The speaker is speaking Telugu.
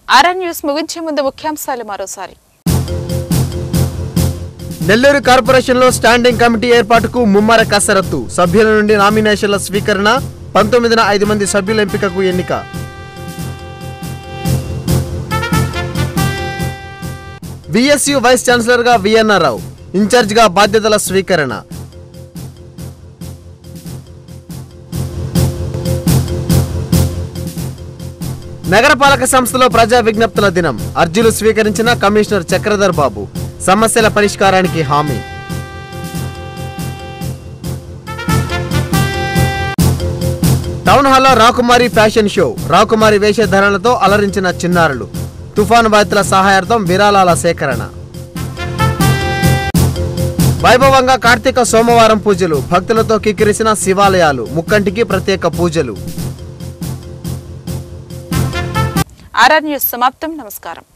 rrnews ముగించే ముందు ముఖ్యాంశాలు మరోసారి. నెల్లూరు కార్పొరేషన్లో స్టాండింగ్ కమిటీ ఏర్పాటుకు ముమ్మర కసరత్తు. సభ్యుల నుండి నామినేషన్ల స్వీకరణ. 19న 5 మంది సభ్యుల ఎంపికకు ఎన్నిక. విఎస్యు వైస్ ఛాన్సలర్ గా విఎన్ఆర్ రావు, ఇన్ఛార్జ్ గా బాధ్యతల స్వీకరణ. నగరపాలక సంస్థలో ప్రజా విజ్ఞప్తుల దినం. అర్జీలు స్వీకరించిన కమిషనర్ చక్రధర్ బాబు. సమస్యల పరిష్కారానికి హామీ. టౌన్ హాల్లో రాకుమారి ఫ్యాషన్ షో. రాకుమారి వేషధారణలతో అలరించిన చిన్నారులు. తుఫాను బాధితుల సహాయార్థం విరాళాల సేకరణ. వైభవంగా కార్తీక సోమవారం పూజలు. భక్తులతో కిక్కిరిసిన శివాలయాలు. ముక్కంటికి ప్రత్యేక పూజలు. rrnews సమాప్తం. నమస్కారం.